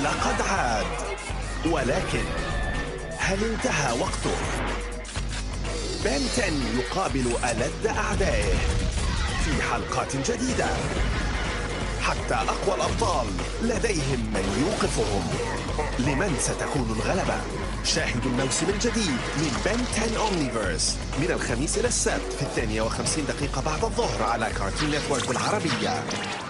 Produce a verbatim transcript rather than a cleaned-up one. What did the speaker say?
لقد عاد، ولكن هل انتهى وقته؟ بن عشرة يقابل ألد أعدائه في حلقات جديدة. حتى أقوى الأبطال لديهم من يوقفهم. لمن ستكون الغلبة؟ شاهدوا الموسم الجديد من بن عشرة أومنيفيرس من الخميس إلى السبت في الثانية وخمسين دقيقة بعد الظهر على كارتون نتورك بالعربية.